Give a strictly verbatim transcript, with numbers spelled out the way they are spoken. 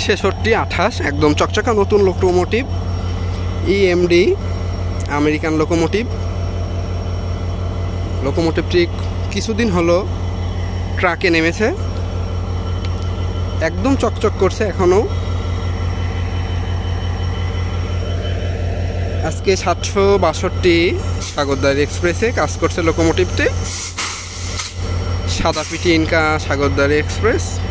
ছেষট্টি আঠাশ একদম চকচকা নতুন লোকোমোটিভ, ইএমডি আমেরিকান লোকোমোটিভ। লোকোমোটিভটি কিছুদিন হলো ট্রাকে নেমেছে, একদম চকচক করছে এখনও। আজকে সাতশো বাষট্টি সাগরদাড়ি এক্সপ্রেসে কাজ করছে লোকোমোটিভটি, সাদা পিটি ইনকা সাগরদাড়ি এক্সপ্রেস।